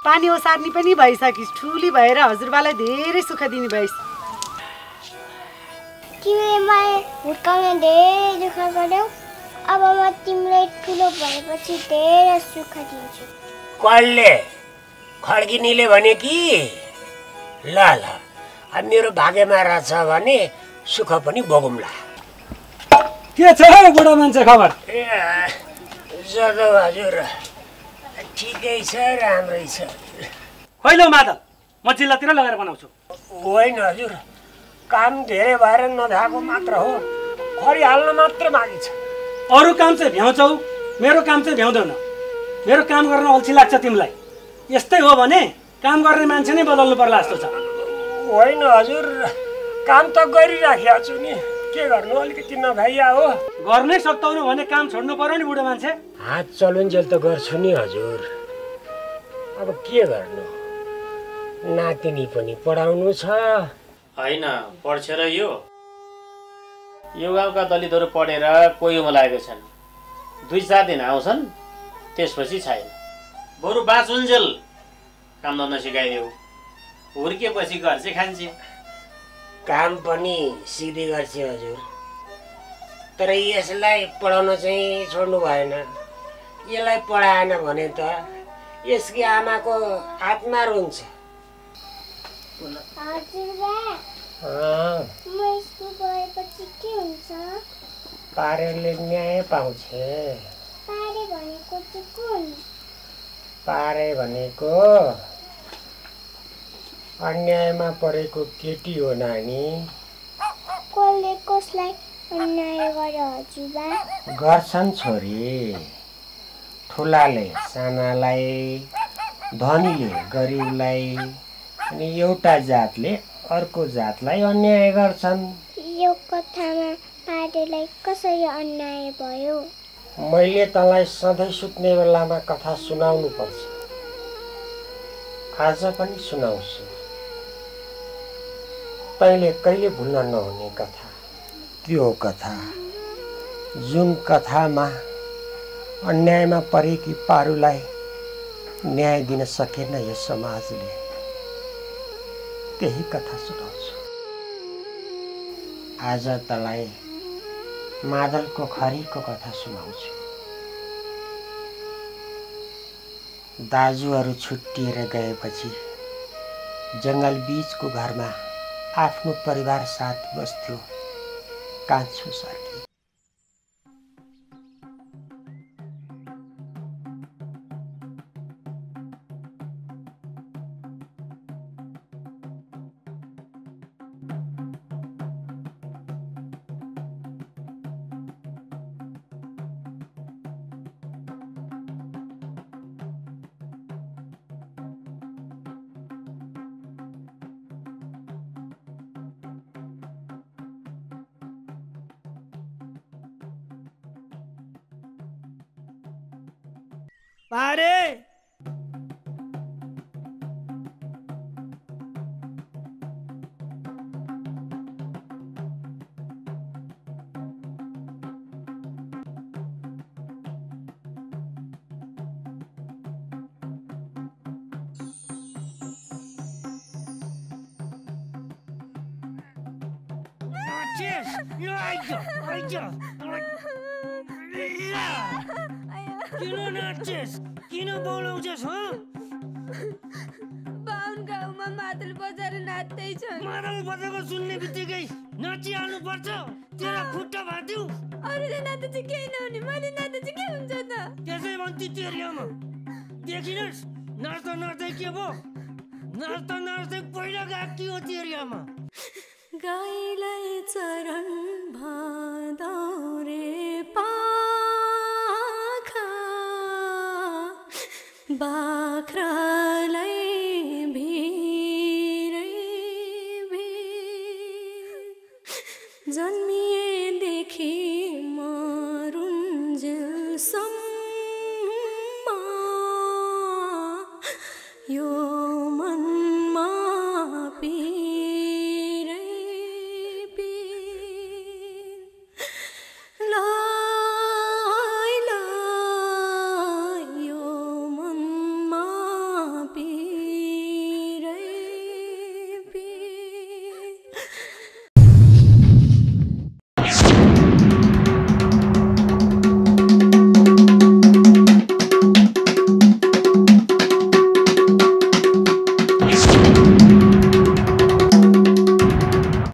पानी ओसार्नी पनि भइसकिस्, ठुली भएर हजुरबालाई धेरै सुख दिने भइस्। तिमीले मलाई हुर्काउन धेरै दुःख गर्यौ, अब म तिमीलाई ठुलो भएपछि धेरै सुख दिन्छु। कसले? खड्किनीले भने कि? ल ल, अब मेरो भाग्यमा रहेछ भने सुख पनि भोगौँला। के छ बुढा मान्छे खबर? ए जदो हजुर ठिकै छ, राम्रै छ। होइन माधव, म जिल्लातिर लगेर बनाउँछु। होइन हजुर, काम धेरै भएर नभ्याएको मात्र हो, खरी हाल्न मात्र बाँकी छ। अरू काम चाहिँ भ्याउँछौ, मेरो काम चाहिँ भ्याउँदैन। मेरो काम गर्न अल्छी लाग्छ तिमीलाई। यस्तै हो भने काम गर्ने मान्छे नै बदल्नु पर्ला जस्तो छ। होइन हजुर, काम त गरिराखेको छु नि, के गर्नु, अलिकति नभ्याइया हो। गर्नै सक्दैनौ भने काम छोड्नु पर्यो नि बुढो मान्छे। हात चलुन्जेल त गर्छु नि हजुर, अब के गर्नु, नातिनी पनि पढाउनु छ। होइन, पढ्छ र यो गाउँका दलितहरू पढेर कोहीमा लागेका छन्। 2-4 दिन आउँछन्, त्यसपछि छैन। बरु बाँचुन्जेल काम धन्दा सिकाइदेऊ, हुर्केपछि घर चाहिँ खान्छ। काम पनि सिधै गर्छ हजुर, तर यसलाई पढाउन चाहिँ छोड्नु भएन। यसलाई पढाएन भने त यसकी आमाको आत्मा रुन्छ। म स्कुल गएपछि के हुन्छ? पारेले न्याय पाउँछ। पारे भनेको चाहिँ कुन? पारे भनेको अन्यायमा परेको केटी हो नानी। कसले कसलाई अन्याय गर्यो हजुरबा? गर्छन् छोरी, ठुलाले सानालाई, धनीले गरिबलाई, अनि एउटा जातले अर्को जातलाई अन्याय गर्छन्। यो कथामा पारेलाई कसरी अन्याय भयो? मैले तँलाई सधैँ सुत्ने बेलामा कथा सुनाउनु पर्छ, आज पनि सुनाउँछु। तैँले कहिले भुल्न नहुने कथा, त्यो कथा जुन कथामा अन्यायमा परेकी पारुलाई न्याय दिन सकेन यस समाजले, त्यही कथा सुनाउँछु। आज तँलाई मादलको खरीको कथा सुनाउँछु। दाजुहरू छुट्टिएर गएपछि जङ्गल बीचको घरमा आफ्नो परिवार साथ बस्थ्यो कान्छो सार्की। पारे किन नाच्छेस? किन बोलाउँछेस? बाहुन गाउँमा मादल बजाएर नाच्दैछन्। मादल बजाएको सुन्ने बित्तिकै नाचिहाल्नु पर्छ? तेरा खुट्टा भाँच्यौ। अरूले नाच्दा चाहिँ केही नहुने, मैले नाच्दा चाहिँ के हुन्छ त? त्यसै भन्थे तेरियामा देखिनस्? नाच्दा नाच्दै के भयो? नाच्दा नाच्दै पहिला गएको के हो तेरियामा? गाईलाई चरण भादौरे बाख्रालाई भिरै जन्मिएदेखि मरुन्जेलसम्म यो